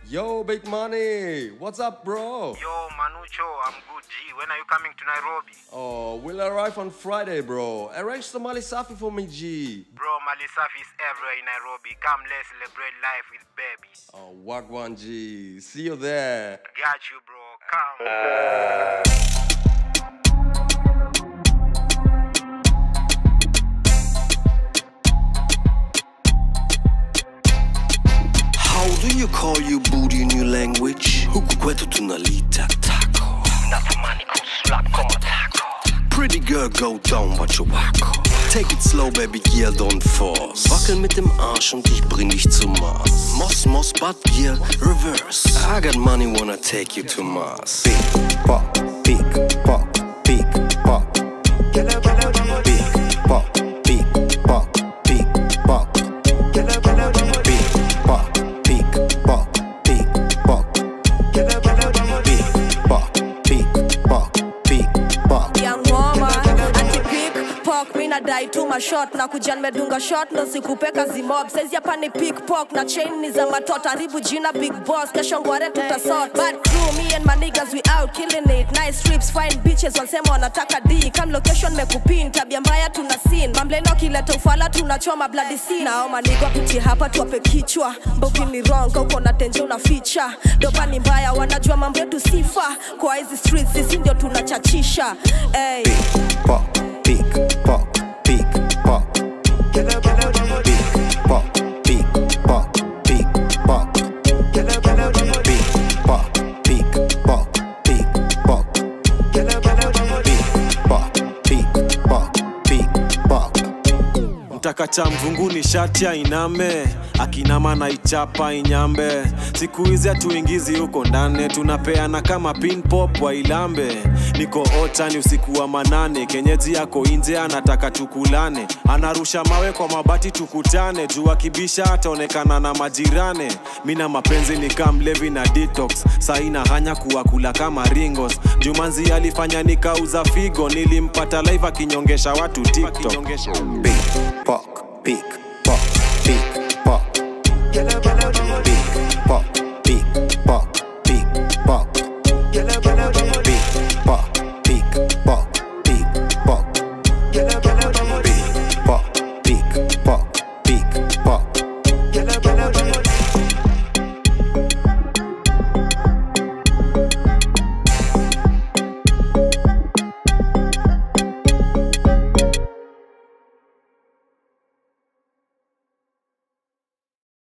Yo, Big Money. What's up, bro? Yo, Manucho, I'm good, G. When are you coming to Nairobi? Oh, we'll arrive on Friday, bro. Arrange the Mali Safi for me, G. Bro, Mali Safi is everywhere in Nairobi. Come, let's celebrate life with babies. Oh, Wagwan, G. See you there. Got you, bro. Come. How do you call you booty in your language? Huku kwetu tunalita taco. Natamani kuslap kama taco. Pretty girl, go down, watch wako. Take it slow, baby, yeah, don't force. Wackel mit dem Arsch und ich bring dich zum Mars. Moss, but yeah, reverse. I got money, wanna take you to Mars. Big pop, big pop, big pop. Big pop, big pop, big pop. Mina die to my shot na kujan medunga shot no sikupeka zimob says hapa ni pickpock na chain ni za matota ribu jina big boss kesho ngware tutasort bad crew me and my niggas we out killing it nice trips fine bitches wansema wanataka D come location mekupin tabia mbaya tuna scene mambleno kileta ufala tunachoma bloody scene nao manigwa kuti hapa tuwape kichwa mbogi ni wrong uko na tenje una feature dopa ni mbaya wanajua mambo yetu sifa kwa hizi streets sisi ndio tunachachisha hey big pop big pop big pop big pop big pop big pop big pop big pop big pop big pop big pop mtakacha mvunguni shati ya iname akinama na ichapa inyambe siku hizi hatuingizi huko ndani tunapeana kama pin pop wa ilambe niko otani usiku wa manane kenyeji yako nje anataka tukulane anarusha mawe kwa mabati tukutane jua kibisha ataonekana na majirane mina mapenzi ni kamlevi na detox saina hanya kuwakula kama ringos Jumanzi alifanya nikauza figo nilimpata live akinyongesha watu TikTok big pop big